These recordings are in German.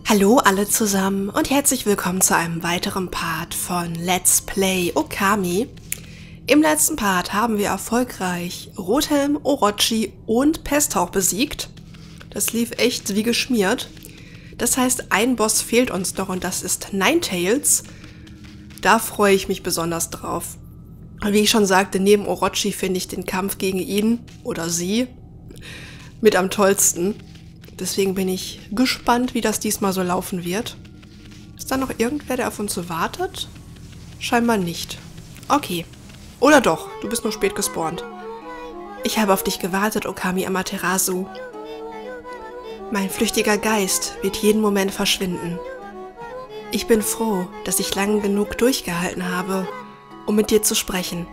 Hallo alle zusammen und herzlich willkommen zu einem weiteren Part von Let's Play Okami. Im letzten Part haben wir erfolgreich Rothelm, Orochi und Pesthauch besiegt. Das lief echt wie geschmiert. Das heißt, ein Boss fehlt uns noch und das ist Ninetales. Da freue ich mich besonders drauf. Und wie ich schon sagte, neben Orochi finde ich den Kampf gegen ihn oder sie mit am tollsten. Deswegen bin ich gespannt, wie das diesmal so laufen wird. Ist da noch irgendwer, der auf uns wartet? Scheinbar nicht. Okay. Oder doch, du bist nur spät gespawnt. Ich habe auf dich gewartet, Okami Amaterasu. Mein flüchtiger Geist wird jeden Moment verschwinden. Ich bin froh, dass ich lang genug durchgehalten habe, um mit dir zu sprechen.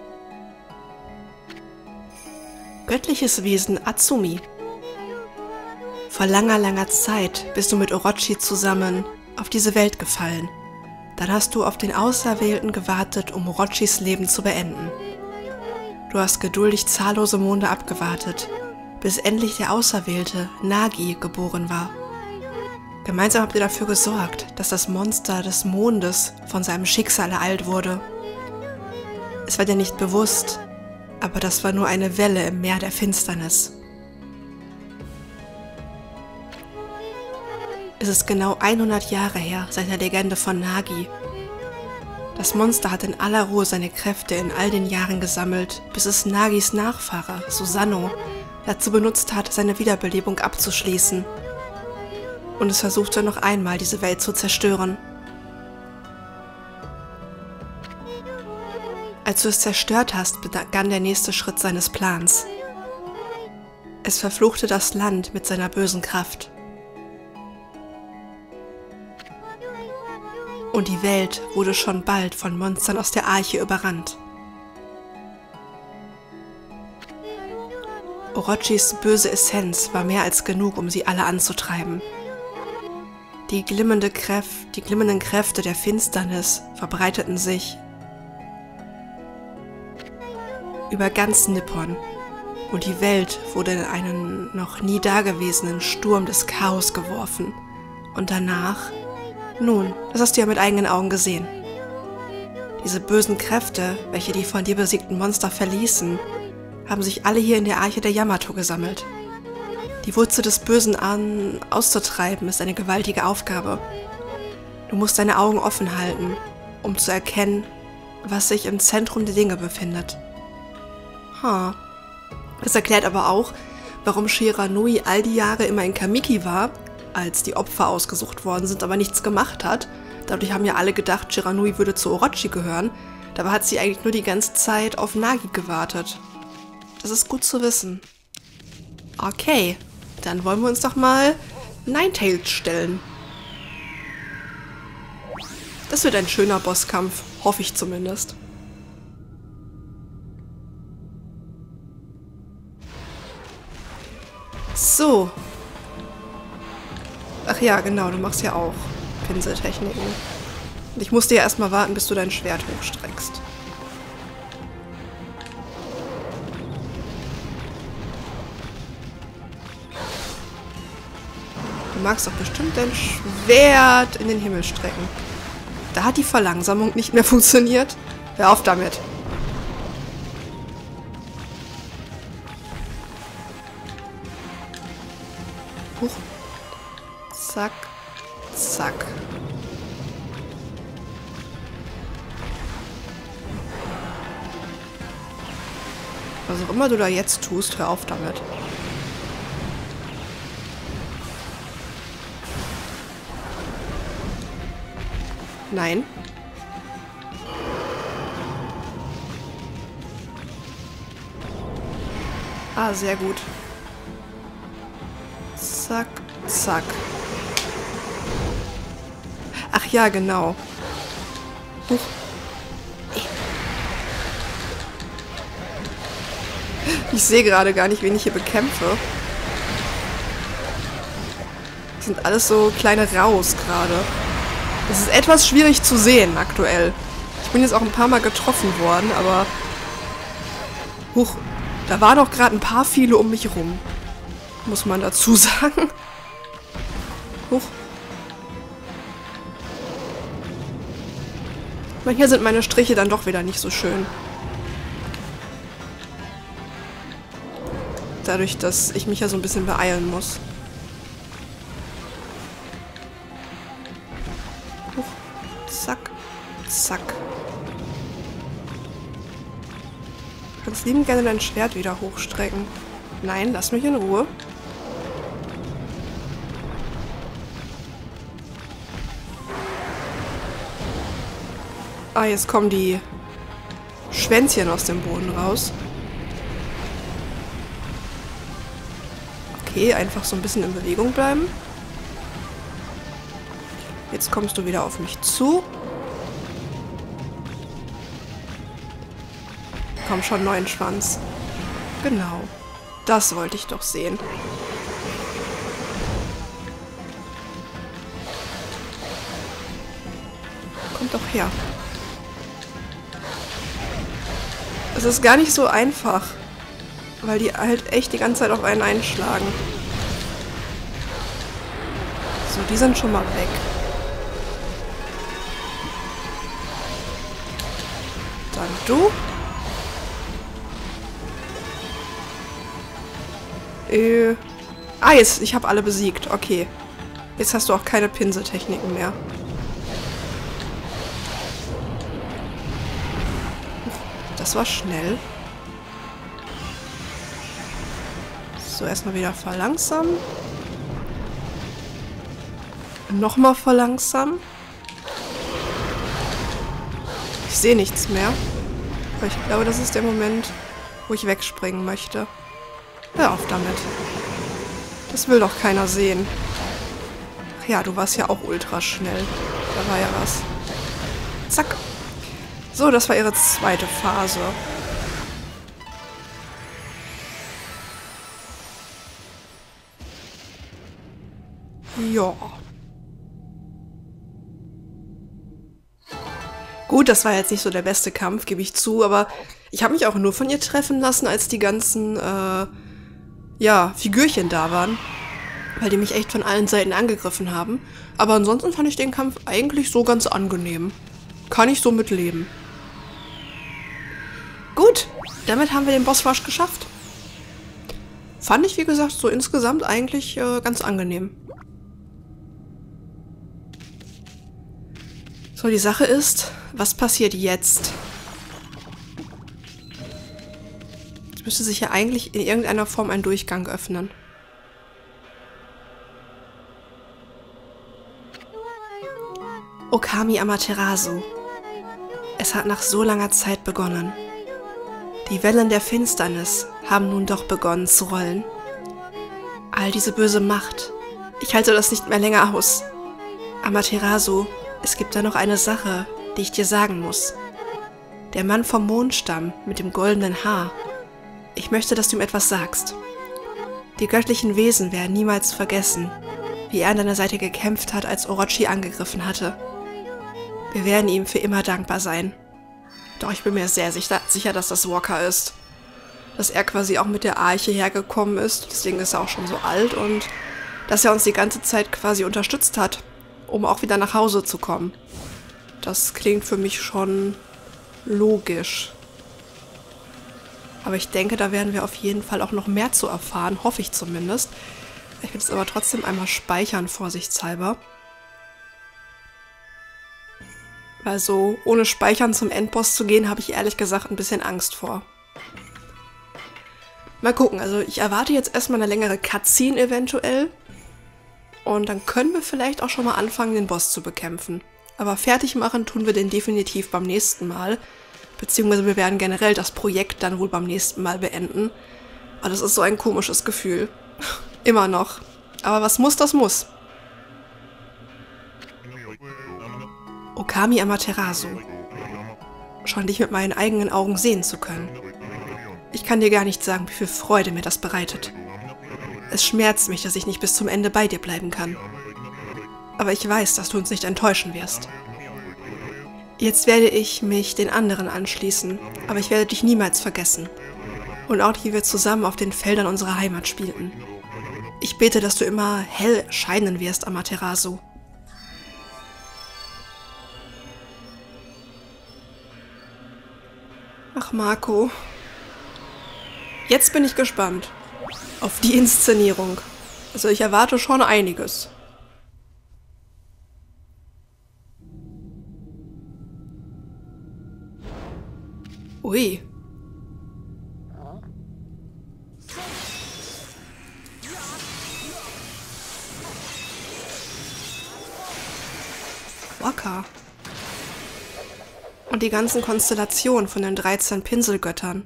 Göttliches Wesen Atsumi. Vor langer, langer Zeit bist du mit Orochi zusammen auf diese Welt gefallen. Dann hast du auf den Auserwählten gewartet, um Orochis Leben zu beenden. Du hast geduldig zahllose Monde abgewartet, bis endlich der Auserwählte, Nagi, geboren war. Gemeinsam habt ihr dafür gesorgt, dass das Monster des Mondes von seinem Schicksal ereilt wurde. Es war dir nicht bewusst, aber das war nur eine Welle im Meer der Finsternis. Es ist genau 100 Jahre her seit der Legende von Nagi. Das Monster hat in aller Ruhe seine Kräfte in all den Jahren gesammelt, bis es Nagis Nachfahre, Susanoo, dazu benutzt hat, seine Wiederbelebung abzuschließen. Und es versuchte noch einmal, diese Welt zu zerstören. Als du es zerstört hast, begann der nächste Schritt seines Plans. Es verfluchte das Land mit seiner bösen Kraft. Und die Welt wurde schon bald von Monstern aus der Arche überrannt. Orochis böse Essenz war mehr als genug, um sie alle anzutreiben. Die glimmenden Kräfte der Finsternis verbreiteten sich über ganz Nippon und die Welt wurde in einen noch nie dagewesenen Sturm des Chaos geworfen. Und danach... Nun, das hast du ja mit eigenen Augen gesehen. Diese bösen Kräfte, welche die von dir besiegten Monster verließen, haben sich alle hier in der Arche der Yamato gesammelt. Die Wurzel des Bösen auszutreiben ist eine gewaltige Aufgabe. Du musst deine Augen offen halten, um zu erkennen, was sich im Zentrum der Dinge befindet. Das erklärt aber auch, warum Shiranui all die Jahre immer in Kamiki war, als die Opfer ausgesucht worden sind, aber nichts gemacht hat. Dadurch haben ja alle gedacht, Shiranui würde zu Orochi gehören. Dabei hat sie eigentlich nur die ganze Zeit auf Nagi gewartet. Das ist gut zu wissen. Okay, dann wollen wir uns doch mal Ninetales stellen. Das wird ein schöner Bosskampf, hoffe ich zumindest. So. Ach ja, genau, du machst ja auch Pinseltechniken. Und ich musste ja erstmal warten, bis du dein Schwert hochstreckst. Du magst doch bestimmt dein Schwert in den Himmel strecken. Da hat die Verlangsamung nicht mehr funktioniert. Hör auf damit. Huch. Zack, zack. Was auch immer du da jetzt tust, hör auf damit. Nein. Ah, sehr gut. Zack, zack. Ach ja, genau. Huch. Ich sehe gerade gar nicht, wen ich hier bekämpfe. Das sind alles so kleine Raus gerade. Das ist etwas schwierig zu sehen aktuell. Ich bin jetzt auch ein paar Mal getroffen worden, aber... Huch, da waren auch gerade ein paar viele um mich rum. Muss man dazu sagen. Huch. Manchmal sind meine Striche dann doch wieder nicht so schön. Dadurch, dass ich mich ja so ein bisschen beeilen muss. Huch. Zack. Zack. Du kannst liebend gerne dein Schwert wieder hochstrecken. Nein, lass mich in Ruhe. Ah, jetzt kommen die Schwänzchen aus dem Boden raus. Okay, einfach so ein bisschen in Bewegung bleiben. Jetzt kommst du wieder auf mich zu. Komm schon, neuen Schwanz. Genau. Das wollte ich doch sehen. Kommt doch her. Es ist gar nicht so einfach, weil die halt echt die ganze Zeit auf einen einschlagen. So, die sind schon mal weg. Dann du. Ah, jetzt, ich habe alle besiegt. Okay. Jetzt hast du auch keine Pinseltechniken mehr. Das war schnell. So, erstmal wieder verlangsamen. Nochmal verlangsamen. Ich sehe nichts mehr. Aber ich glaube, das ist der Moment, wo ich wegspringen möchte. Hör auf damit. Das will doch keiner sehen. Ach ja, du warst ja auch ultra schnell. Da war ja was. Zack. So, das war ihre zweite Phase. Ja. Gut, das war jetzt nicht so der beste Kampf, gebe ich zu, aber ich habe mich auch nur von ihr treffen lassen, als die ganzen, ja, Figürchen da waren. Weil die mich echt von allen Seiten angegriffen haben. Aber ansonsten fand ich den Kampf eigentlich so ganz angenehm. Kann ich so mitleben. Gut, damit haben wir den Bossrush geschafft. Fand ich, wie gesagt, so insgesamt eigentlich ganz angenehm. So, die Sache ist, was passiert jetzt? Es müsste sich ja eigentlich in irgendeiner Form ein Durchgang öffnen. Okami Amaterasu. Es hat nach so langer Zeit begonnen. Die Wellen der Finsternis haben nun doch begonnen zu rollen. All diese böse Macht. Ich halte das nicht mehr länger aus. Amaterasu, es gibt da noch eine Sache, die ich dir sagen muss. Der Mann vom Mondstamm mit dem goldenen Haar. Ich möchte, dass du ihm etwas sagst. Die göttlichen Wesen werden niemals vergessen, wie er an deiner Seite gekämpft hat, als Orochi angegriffen hatte. Wir werden ihm für immer dankbar sein. Doch ich bin mir sehr sicher, dass das Walker ist. Dass er quasi auch mit der Arche hergekommen ist, deswegen ist er auch schon so alt und dass er uns die ganze Zeit quasi unterstützt hat, um auch wieder nach Hause zu kommen. Das klingt für mich schon logisch. Aber ich denke, da werden wir auf jeden Fall auch noch mehr zu erfahren, hoffe ich zumindest. Ich will es aber trotzdem einmal speichern, vorsichtshalber. Also ohne Speichern zum Endboss zu gehen, habe ich ehrlich gesagt ein bisschen Angst vor. Mal gucken, also ich erwarte jetzt erstmal eine längere Cutscene eventuell. Und dann können wir vielleicht auch schon mal anfangen, den Boss zu bekämpfen. Aber fertig machen tun wir den definitiv beim nächsten Mal. Beziehungsweise wir werden generell das Projekt dann wohl beim nächsten Mal beenden. Aber das ist so ein komisches Gefühl. Immer noch. Aber was muss, das muss. Okami Amaterasu. Schon dich mit meinen eigenen Augen sehen zu können. Ich kann dir gar nicht sagen, wie viel Freude mir das bereitet. Es schmerzt mich, dass ich nicht bis zum Ende bei dir bleiben kann. Aber ich weiß, dass du uns nicht enttäuschen wirst. Jetzt werde ich mich den anderen anschließen, aber ich werde dich niemals vergessen. Und auch wie wir zusammen auf den Feldern unserer Heimat spielten. Ich bete, dass du immer hell scheinen wirst, Amaterasu. Ach, Marco. Jetzt bin ich gespannt auf die Inszenierung. Also ich erwarte schon einiges. Ui. Wacker. Und die ganzen Konstellationen von den 13 Pinselgöttern.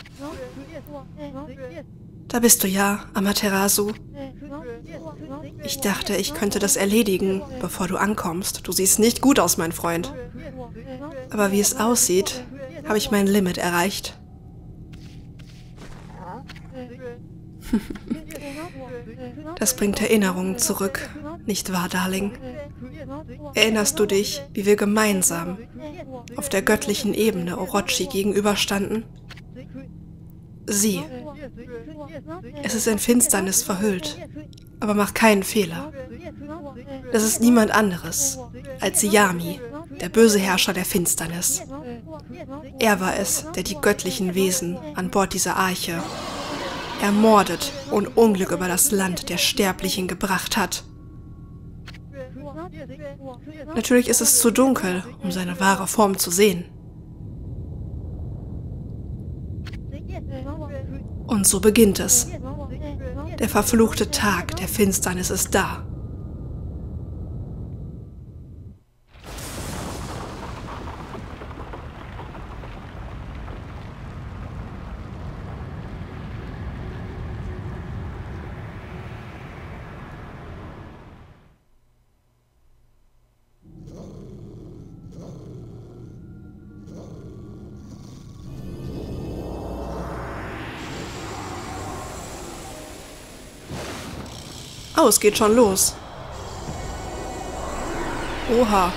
Da bist du ja, Amaterasu. Ich dachte, ich könnte das erledigen, bevor du ankommst. Du siehst nicht gut aus, mein Freund. Aber wie es aussieht, habe ich mein Limit erreicht. Das bringt Erinnerungen zurück, nicht wahr, Darling? Erinnerst du dich, wie wir gemeinsam auf der göttlichen Ebene Orochi gegenüberstanden? Sieh, es ist in Finsternis verhüllt, aber mach keinen Fehler. Das ist niemand anderes als Yami, der böse Herrscher der Finsternis. Er war es, der die göttlichen Wesen an Bord dieser Arche ermordet und Unglück über das Land der Sterblichen gebracht hat. Natürlich ist es zu dunkel, um seine wahre Form zu sehen. Und so beginnt es. Der verfluchte Tag der Finsternis ist da. Oh, es geht schon los. Oha.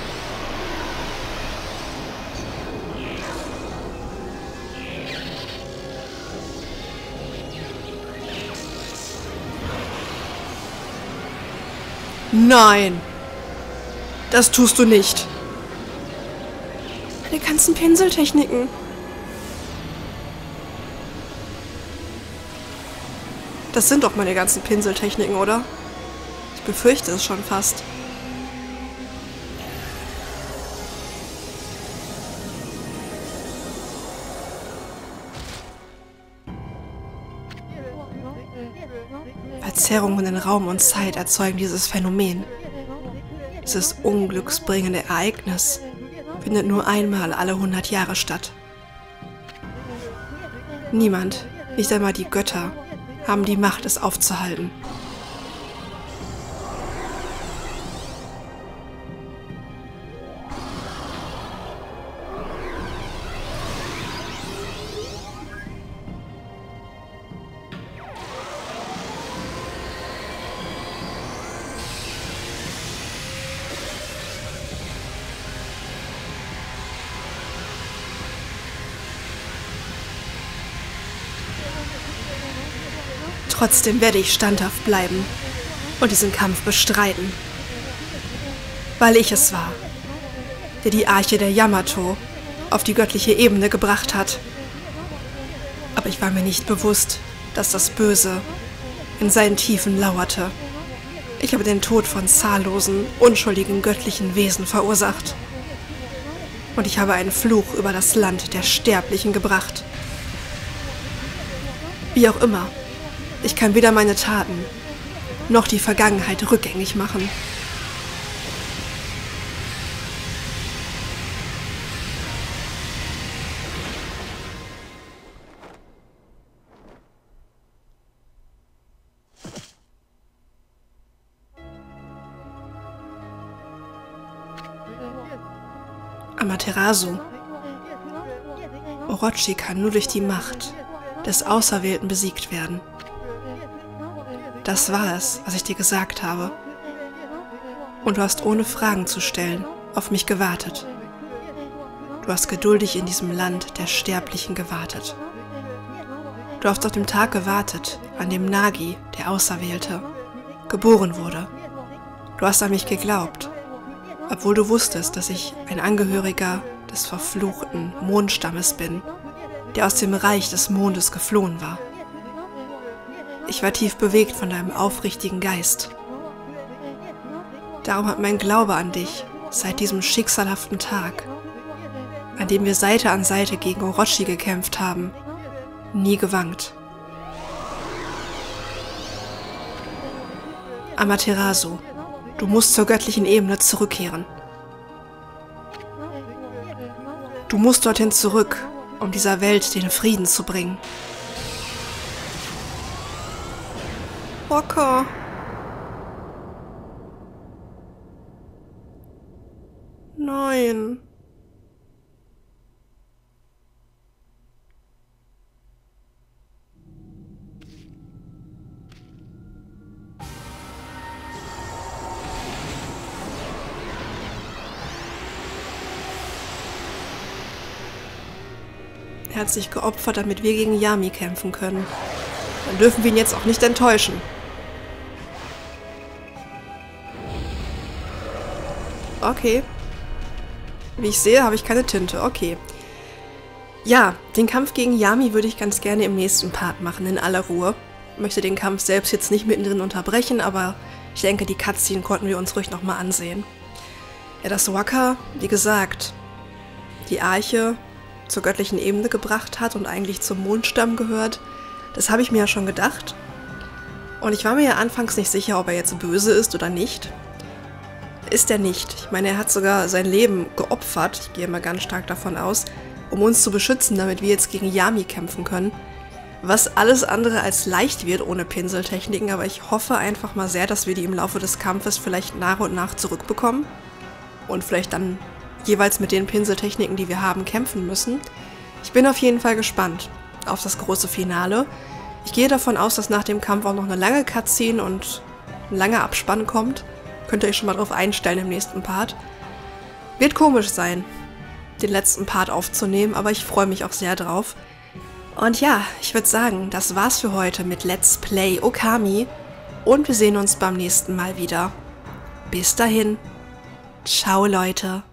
Nein. Das tust du nicht. Meine ganzen Pinseltechniken. Das sind doch meine ganzen Pinseltechniken, oder? Ich befürchte es schon fast. Verzerrungen in Raum und Zeit erzeugen dieses Phänomen. Dieses unglücksbringende Ereignis findet nur einmal alle 100 Jahre statt. Niemand, nicht einmal die Götter, haben die Macht, es aufzuhalten. Trotzdem werde ich standhaft bleiben und diesen Kampf bestreiten. Weil ich es war, der die Arche der Yamato auf die göttliche Ebene gebracht hat. Aber ich war mir nicht bewusst, dass das Böse in seinen Tiefen lauerte. Ich habe den Tod von zahllosen, unschuldigen göttlichen Wesen verursacht. Und ich habe einen Fluch über das Land der Sterblichen gebracht. Wie auch immer. Ich kann weder meine Taten noch die Vergangenheit rückgängig machen. Amaterasu. Orochi kann nur durch die Macht des Auserwählten besiegt werden. Das war es, was ich dir gesagt habe. Und du hast ohne Fragen zu stellen auf mich gewartet. Du hast geduldig in diesem Land der Sterblichen gewartet. Du hast auf den Tag gewartet, an dem Nagi, der Auserwählte, geboren wurde. Du hast an mich geglaubt, obwohl du wusstest, dass ich ein Angehöriger des verfluchten Mondstammes bin, der aus dem Reich des Mondes geflohen war. Ich war tief bewegt von deinem aufrichtigen Geist. Darum hat mein Glaube an dich seit diesem schicksalhaften Tag, an dem wir Seite an Seite gegen Orochi gekämpft haben, nie gewankt. Amaterasu, du musst zur göttlichen Ebene zurückkehren. Du musst dorthin zurück, um dieser Welt den Frieden zu bringen. Rocker. Nein. Er hat sich geopfert, damit wir gegen Yami kämpfen können. Dann dürfen wir ihn jetzt auch nicht enttäuschen. Okay. Wie ich sehe, habe ich keine Tinte. Okay. Ja, den Kampf gegen Yami würde ich ganz gerne im nächsten Part machen, in aller Ruhe. Ich möchte den Kampf selbst jetzt nicht mittendrin unterbrechen, aber ich denke, die Cutscene konnten wir uns ruhig nochmal ansehen. Ja, dass Wakka, wie gesagt, die Arche zur göttlichen Ebene gebracht hat und eigentlich zum Mondstamm gehört, das habe ich mir ja schon gedacht. Und ich war mir ja anfangs nicht sicher, ob er jetzt böse ist oder nicht. Ist er nicht. Ich meine, er hat sogar sein Leben geopfert, ich gehe mal ganz stark davon aus, um uns zu beschützen, damit wir jetzt gegen Yami kämpfen können. Was alles andere als leicht wird ohne Pinseltechniken, aber ich hoffe einfach mal sehr, dass wir die im Laufe des Kampfes vielleicht nach und nach zurückbekommen und vielleicht dann jeweils mit den Pinseltechniken, die wir haben, kämpfen müssen. Ich bin auf jeden Fall gespannt auf das große Finale. Ich gehe davon aus, dass nach dem Kampf auch noch eine lange Cutscene und ein langer Abspann kommt. Könnt ihr euch schon mal drauf einstellen im nächsten Part. Wird komisch sein, den letzten Part aufzunehmen, aber ich freue mich auch sehr drauf. Und ja, ich würde sagen, das war's für heute mit Let's Play Okami und wir sehen uns beim nächsten Mal wieder. Bis dahin. Ciao, Leute.